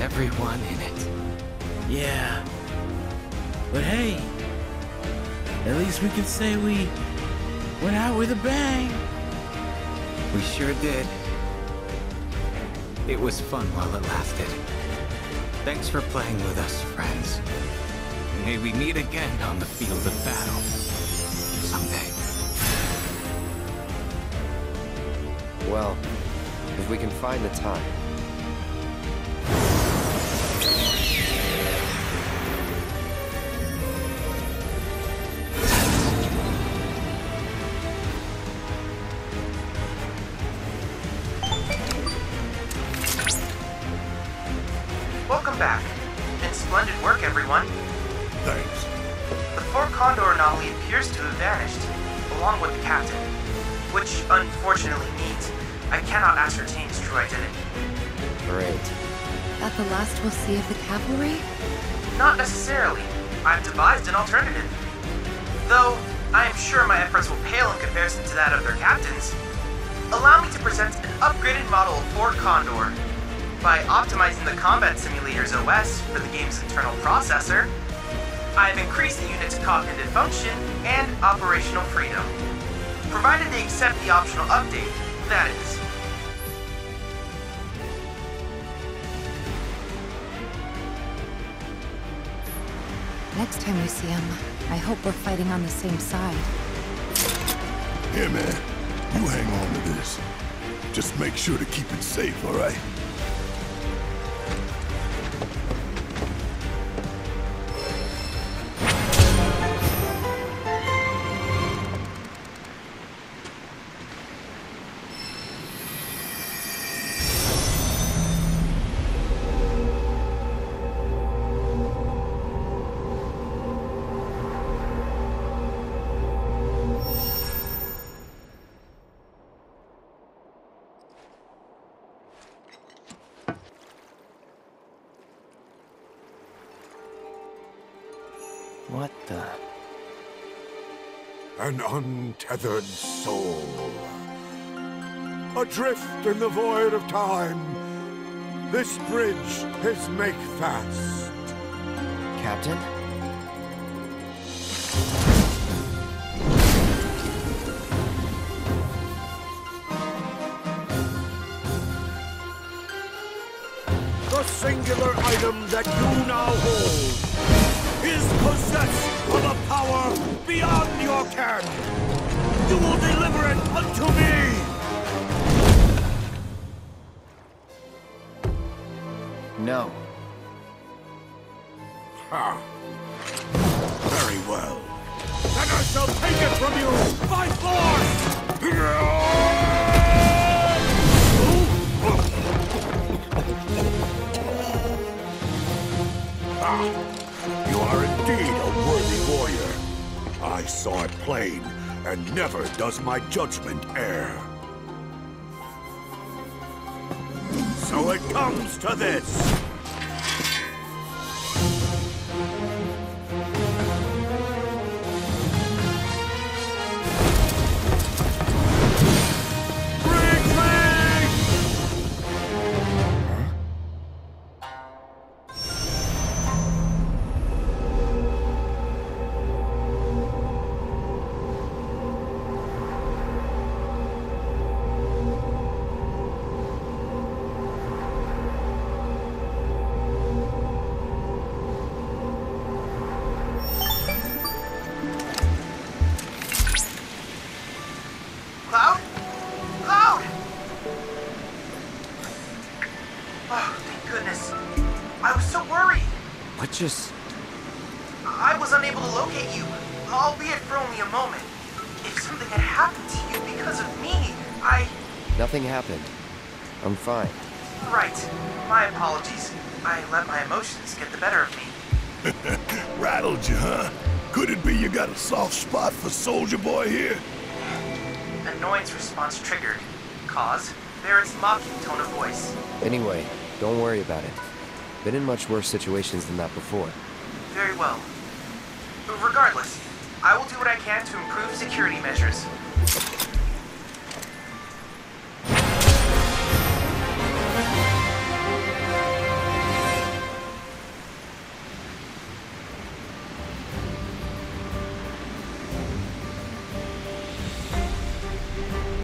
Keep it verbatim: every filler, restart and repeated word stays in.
everyone in it. Yeah. But hey, at least we can say we went out with a bang. We sure did. It was fun while it lasted. Thanks for playing with us, friends. May we meet again on the field of battle. Someday. Well, if we can find the time. Welcome back. And splendid work, everyone. Thanks. The Fort Condor anomaly appears to have vanished, along with the captain. Which, unfortunately, means I cannot ascertain his true identity. Great. That the last we'll see of the cavalry? Not necessarily. I've devised an alternative. Though, I am sure my efforts will pale in comparison to that of their captains. Allow me to present an upgraded model of Fort Condor. By optimizing the combat simulator's O S for the game's internal processor, I have increased the unit's cognitive function and operational freedom. Provided they accept the optional update, that is. Next time we see him, I hope we're fighting on the same side. Here, man. You hang on to this. Just make sure to keep it safe, all right? What the? An untethered soul. Adrift in the void of time. This bridge is make fast. Captain? The singular item that you now hold is possessed of a power beyond your ken. You will deliver it unto me! No. Ha! Very well. Then I shall take it from you by force! Ah! You are indeed a worthy warrior. I saw it plain, and never does my judgment err. So it comes to this. Cloud? Cloud! Oh, thank goodness. I was so worried. What just... I was unable to locate you, albeit for only a moment. If something had happened to you because of me, I... Nothing happened. I'm fine. Right. My apologies. I let my emotions get the better of me. Rattled you, huh? Could it be you got a soft spot for Soldier Boy here? Annoyance response triggered. Cause, Barrett's mocking tone of voice. Anyway, don't worry about it. Been in much worse situations than that before. Very well. Regardless, I will do what I can to improve security measures.